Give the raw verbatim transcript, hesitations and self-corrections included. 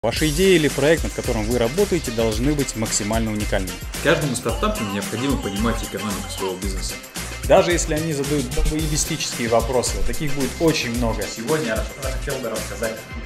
Ваша идея или проект, над которым вы работаете, должны быть максимально уникальными. Каждому стартапу необходимо понимать экономику своего бизнеса. Даже если они задают эгоистические вопросы, таких будет очень много. Сегодня я хотел бы рассказать